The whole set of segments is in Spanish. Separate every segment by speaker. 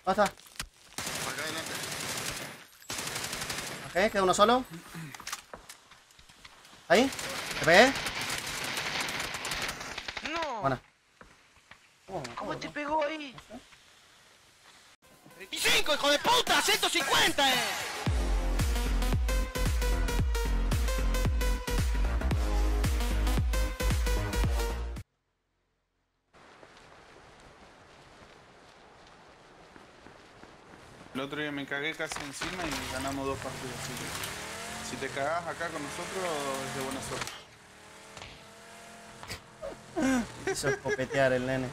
Speaker 1: ¿Dónde está?
Speaker 2: Por acá adelante.
Speaker 1: Ok, queda uno solo. ¿Ahí? ¿Te pegué?
Speaker 3: No.
Speaker 1: Buena.
Speaker 3: ¿Cómo te pegó ahí?
Speaker 1: No sé.
Speaker 3: 35, hijo de puta, 150.
Speaker 4: El otro día me cagué casi encima y ganamos 2 partidos. Así que si te cagás acá con nosotros es de buena suerte.
Speaker 1: Quiso escopetear el nene.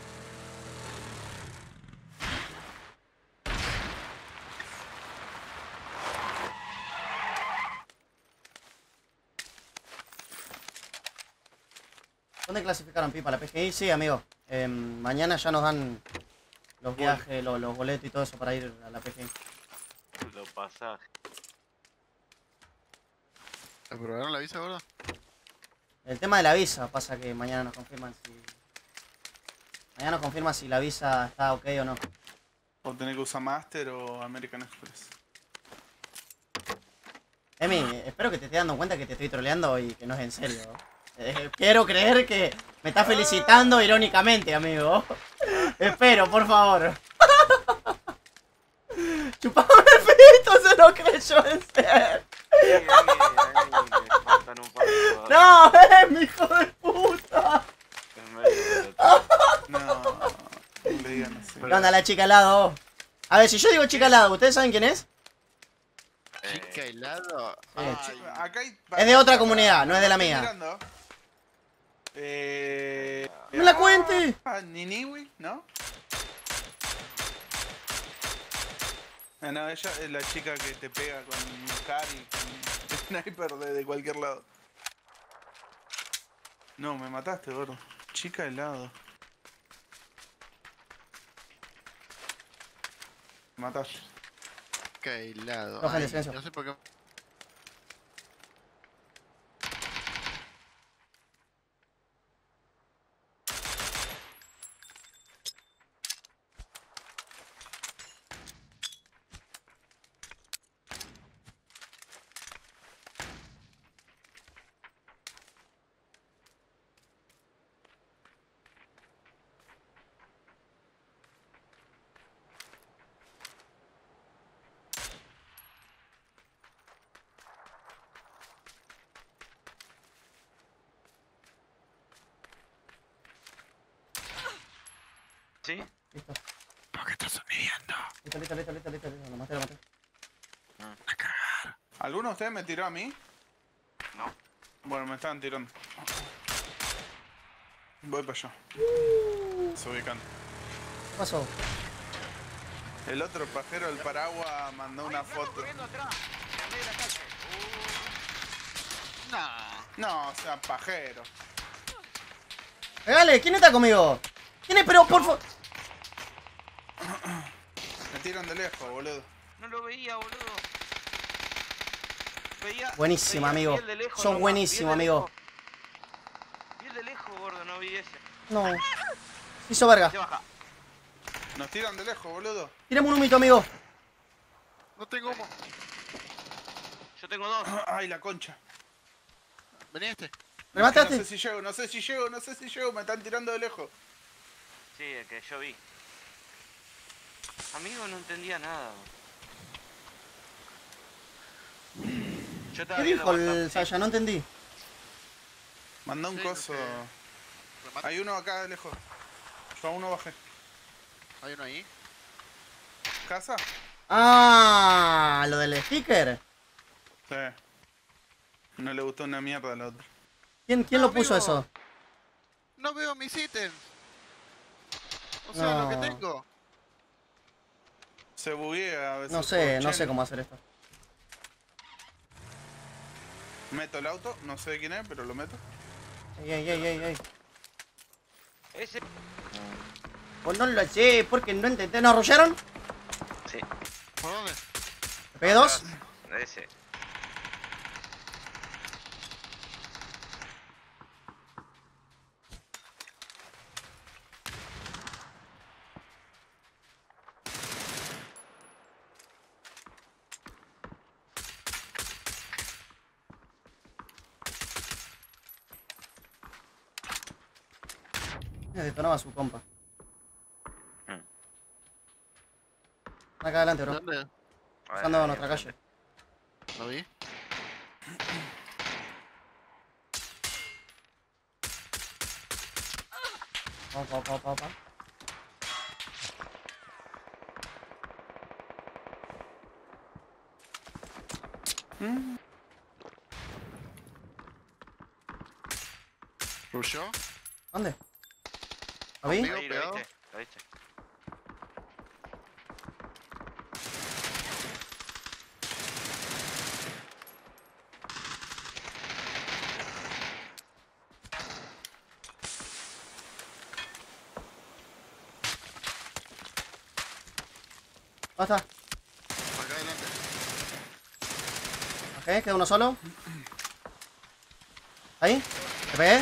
Speaker 1: ¿Dónde clasificaron, Pipa? ¿La PGI? Sí, amigo. Mañana ya nos dan los viajes, los boletos y todo eso para ir a la PGI.
Speaker 5: Los pasajes.
Speaker 2: ¿Aprobaron la visa, gordo?
Speaker 1: El tema de la visa, pasa que mañana nos confirman si... Mañana nos confirman si la visa está ok o no.
Speaker 4: O tener que usar Master o American Express.
Speaker 1: Emi, espero que te estés dando cuenta que te estoy troleando y que no es en serio. Quiero creer que me estás felicitando irónicamente, amigo. Espero, por favor. Chupame el pito, se lo creyó en serio.
Speaker 5: Ahí, faltan un par de jugadores.
Speaker 1: No, mi hijo de puta.
Speaker 5: En medio de
Speaker 4: No, no le digan así.
Speaker 1: ¿Qué onda la chica al lado? A ver, si yo digo chica al lado, ¿ustedes saben quién es?
Speaker 2: Chica helado.
Speaker 1: Sí.
Speaker 2: Ay,
Speaker 4: Acá hay...
Speaker 1: Es de otra comunidad, no es de la
Speaker 4: Estoy
Speaker 1: mía.
Speaker 4: mirando.
Speaker 1: ¡No la cuente!
Speaker 4: Niniwi, ¿no? Ah, no, ella es la chica que te pega con Car y con sniper de cualquier lado. No, me mataste, gordo. Chica helado. Me mataste.
Speaker 2: chica helado.
Speaker 1: Roja,
Speaker 2: Ay,
Speaker 1: licencia.
Speaker 2: no sé por qué.
Speaker 5: ¿Sí?
Speaker 1: Listo,
Speaker 2: ¿Por qué estás sonriendo?
Speaker 1: listo. Lo maté, lo maté.
Speaker 4: ¿Alguno de ustedes me tiró a mí?
Speaker 5: No.
Speaker 4: Bueno, me estaban tirando. Voy para allá. Se ubican.
Speaker 1: ¿Qué pasó?
Speaker 4: El otro pajero del paraguas mandó una foto.
Speaker 3: Corriendo atrás. En medio de la calle.
Speaker 4: No, o sea, pajero.
Speaker 1: Pegale, ¿quién está conmigo? ¿Quién es? Pero por favor.
Speaker 4: Me tiran de lejos, boludo.
Speaker 3: No lo veía, boludo. Veía,
Speaker 1: Buenísimo,
Speaker 3: veía
Speaker 1: amigo.
Speaker 3: bien de lejos
Speaker 1: Sos
Speaker 3: nomás,
Speaker 1: buenísimo,
Speaker 3: bien de
Speaker 1: amigo.
Speaker 3: lejos. Bien de lejos, gordo, no vi ese.
Speaker 1: No. Hizo verga.
Speaker 3: Se baja.
Speaker 4: Nos tiran de lejos, boludo.
Speaker 1: Tirame un humito, amigo.
Speaker 2: No tengo humo.
Speaker 3: Yo tengo dos.
Speaker 4: Ay, la concha.
Speaker 2: Vení este.
Speaker 1: ¿Me
Speaker 4: No
Speaker 1: mataste?
Speaker 4: sé si llego, no sé si llego. Me están tirando de lejos.
Speaker 3: Sí, el que yo vi. Amigo, no entendía nada. Yo estaba
Speaker 1: ¿Qué
Speaker 3: viendo
Speaker 1: dijo el
Speaker 3: WhatsApp, sí.
Speaker 1: Saya? No entendí.
Speaker 4: Mandó un
Speaker 2: Sí,
Speaker 4: coso.
Speaker 2: Remate.
Speaker 4: Hay uno acá de lejos. Yo a uno bajé.
Speaker 2: Hay uno ahí.
Speaker 4: ¿Casa?
Speaker 1: Ah, lo del sticker.
Speaker 4: Sí. No le gustó una mierda al otro.
Speaker 1: ¿Quién
Speaker 2: No,
Speaker 1: lo puso
Speaker 2: amigo.
Speaker 1: eso?
Speaker 2: No veo mis ítems. O sea, lo que
Speaker 1: No.
Speaker 2: tengo.
Speaker 4: Se buguea a veces.
Speaker 1: No
Speaker 4: por
Speaker 1: sé
Speaker 4: Chen.
Speaker 1: cómo hacer esto.
Speaker 4: Meto el auto, no sé de quién es, pero lo meto.
Speaker 1: Ey.
Speaker 3: Ese.
Speaker 1: Pues no lo sé, porque no intenté. ¿Nos arrollaron?
Speaker 3: Sí,
Speaker 2: ¿Por dónde?
Speaker 1: ¿Me pegué dos?
Speaker 3: ese.
Speaker 1: Detonaba a su compa.
Speaker 5: Hmm.
Speaker 1: Acá adelante, bro.
Speaker 2: ¿Dónde?
Speaker 1: Pasando a nuestra calle.
Speaker 2: ¿Lo vi?
Speaker 1: Vamos.
Speaker 2: ¿Rushó?
Speaker 1: ¿Dónde? ¿Lo vi?
Speaker 2: Conmigo.
Speaker 5: Ahí, ¿lo viste? ¿Lo viste?
Speaker 1: ¿Dónde está?
Speaker 2: Acá adelante.
Speaker 1: Ok, queda uno solo. ¿Ahí? ¿Te pegué?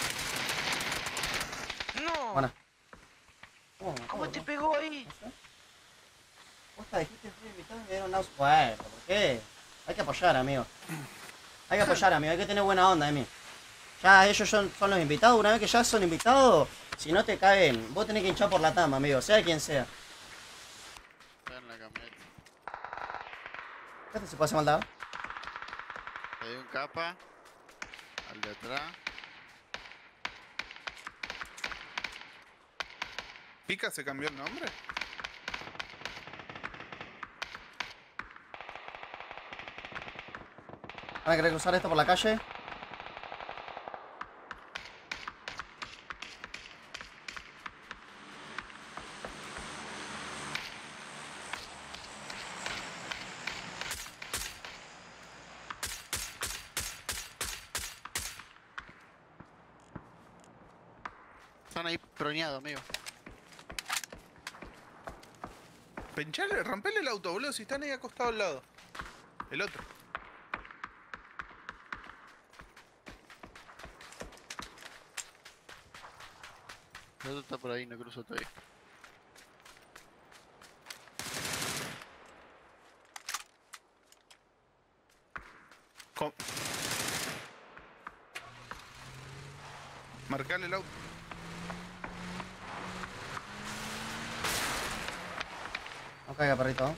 Speaker 3: ¡No!
Speaker 1: Buena.
Speaker 3: ¿Cómo te pegó ahí?
Speaker 1: Vos te dijiste fui invitado y me dieron náusea. Bueno, ¿por qué? Hay que apoyar, amigo. Hay que apoyar, amigo. Hay que tener buena onda de mí. Ya ellos son los invitados. Una vez que ya son invitados, si no te caen, vos tenés que hinchar por la tama, amigo. Sea quien sea.
Speaker 2: Está en la camioneta.
Speaker 1: Fíjate si puede hacer maldad.
Speaker 2: Le di un capa. Al de atrás.
Speaker 4: ¿Pica se cambió el nombre?
Speaker 1: Van a querer cruzar esto por la calle.
Speaker 2: Están ahí proñados, amigo.
Speaker 4: Pinchale, rompele el auto, boludo, si están ahí acostados al lado. El otro.
Speaker 2: El otro está por ahí, no cruzo todavía.
Speaker 4: Com- Marcale el auto.
Speaker 1: No caiga, perrito.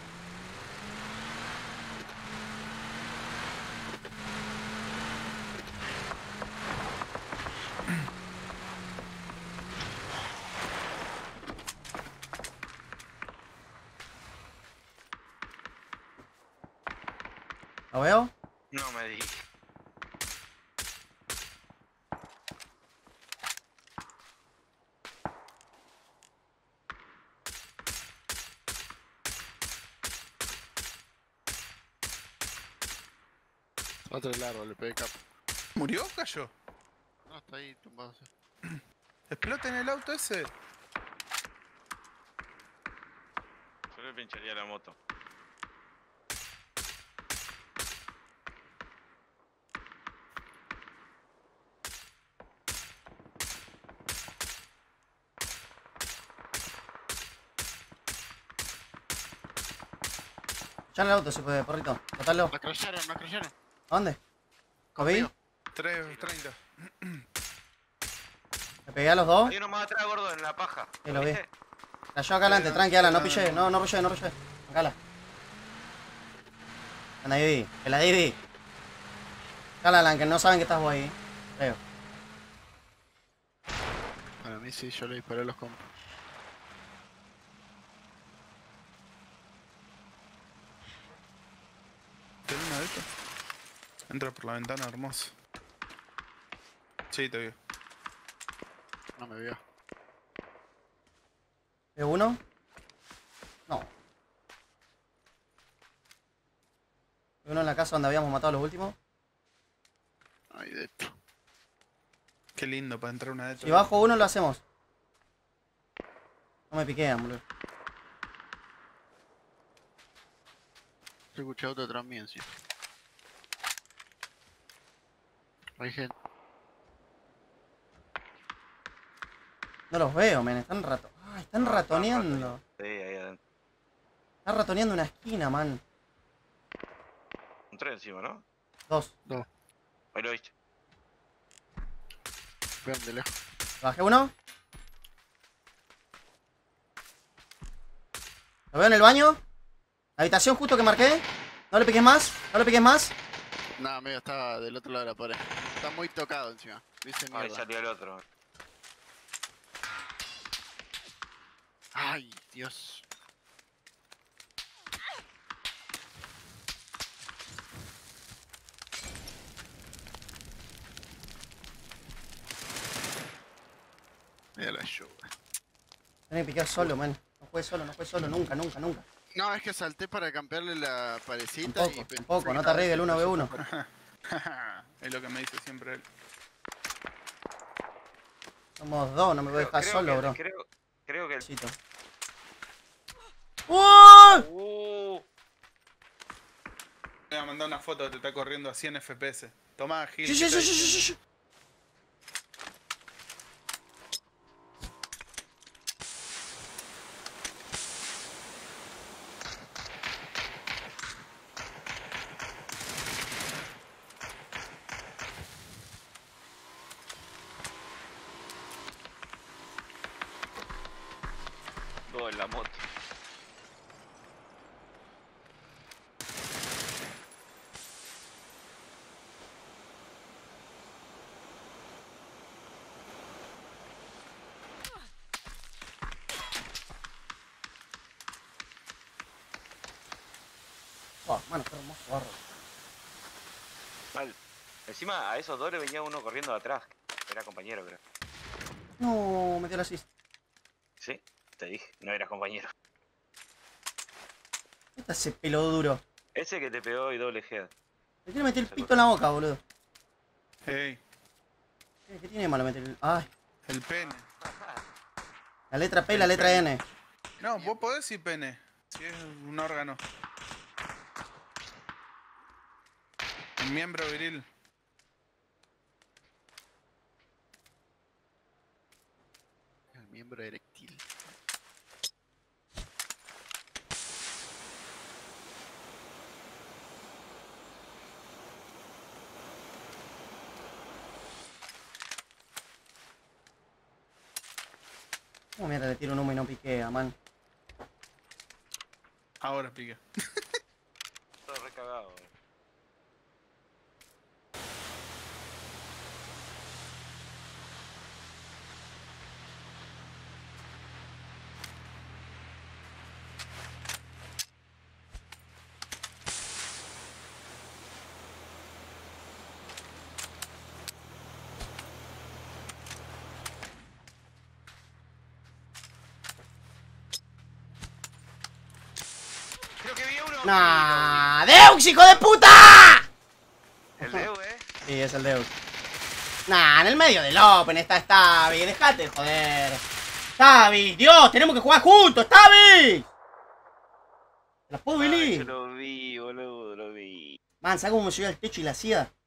Speaker 1: ¿Lo veo?
Speaker 3: No me di.
Speaker 2: Otro del árbol, le pegué capa.
Speaker 4: ¿Murió o cayó?
Speaker 2: No, está ahí tumbado. Sí.
Speaker 4: Exploten el auto ese.
Speaker 5: Yo le pincharía la moto.
Speaker 1: Echale el auto si puede, perrito. Botalo.
Speaker 2: Nos crayaron, nos crayaron.
Speaker 1: ¿A dónde? ¿Lo vi?
Speaker 2: Conmigo.
Speaker 4: 3:30.
Speaker 1: ¿Le pegué a los dos?
Speaker 3: Hay uno más atrás, gordo, en la paja.
Speaker 1: Sí, lo vi.
Speaker 3: viste?
Speaker 1: Cayó acá adelante, tranqui, Alan, no pillé. No rushé. Acala. Anda, Divi. Que la Divi. Acala, Alan, que no saben que estás vos ahí. Creo.
Speaker 2: Para mí sí, yo le disparé a los compas.
Speaker 4: ¿Tiene una de estas? Entra por la ventana, hermoso. Sí, te vio.
Speaker 2: No me vio.
Speaker 1: ¿De uno? No. ¿De uno en la casa donde habíamos matado a los últimos?
Speaker 2: Ahí dentro.
Speaker 4: Qué lindo para entrar una de estas.
Speaker 1: Si bajo uno lo hacemos. No me piquean, boludo.
Speaker 2: Yo escuché auto atrás mío encima. Hay gente.
Speaker 1: No los veo, men. Están están ratoneando.
Speaker 5: Sí, ahí adentro.
Speaker 1: Están ratoneando una esquina, man.
Speaker 5: Un tren encima, ¿no?
Speaker 1: Dos.
Speaker 5: Ahí lo viste.
Speaker 2: Vean de lejos.
Speaker 1: Bajé uno. Lo veo en el baño. La habitación justo que marqué. No le piques más. No le piques más.
Speaker 2: No, amigo, estaba del otro lado de la pared. Está muy tocado encima. Dice
Speaker 5: Ahí
Speaker 2: mierda.
Speaker 5: salió el otro.
Speaker 2: Ay, Dios. Mira la lluvia.
Speaker 1: Tenés que picar solo, man. No juegues solo, nunca.
Speaker 2: No, es que salté para campearle la parecita y...
Speaker 1: Tampoco, no te arriesgues el 1v1.
Speaker 4: Es lo que me dice siempre él.
Speaker 1: Somos dos, no me voy a dejar solo, bro.
Speaker 5: Creo que el...
Speaker 1: Necesito. ¡Uy!
Speaker 4: Me voy a mandar una foto que te está corriendo a 100 FPS. Tomá, Gil.
Speaker 1: Sí,
Speaker 4: ¿qué
Speaker 1: sí,
Speaker 4: está
Speaker 1: sí, sí,
Speaker 4: diciendo?
Speaker 1: sí, sí.
Speaker 5: Dos en la moto.
Speaker 1: Oh, mano, qué hermoso barro.
Speaker 5: Mal. Encima a esos dos le venía uno corriendo de atrás. Era compañero, creo.
Speaker 1: No, me dio la assist.
Speaker 5: Sí, te dije, no eras compañero.
Speaker 1: ¿Qué está ese pelo duro?
Speaker 5: Ese que te pegó y doble head.
Speaker 1: Me quiere meter el pito en la boca, boludo.
Speaker 4: Hey,
Speaker 1: ¿Qué tiene de malo meter el...? Ay,
Speaker 4: el pene.
Speaker 1: la letra P y la letra N.
Speaker 4: No, vos podés decir pene. Si es un órgano. Un miembro viril.
Speaker 2: El miembro eréctil.
Speaker 1: ¿Cómo mierda le tiro un humo y no piquea, man?
Speaker 4: Ahora pique.
Speaker 5: Todo recagado. Creo que vi uno.
Speaker 1: ¡Nah! ¡Deux, hijo de puta!
Speaker 5: El Deu,
Speaker 1: Sí, es el Deus. Nah, en el medio del Open está Stavi. Dejate de joder. Stavi, Dios, tenemos que jugar juntos, Stavi. ¿La puedo
Speaker 5: Ay,
Speaker 1: Billy?
Speaker 5: yo lo vi, boludo, lo vi.
Speaker 1: Man, ¿sabes cómo me subió al techo y la hacía?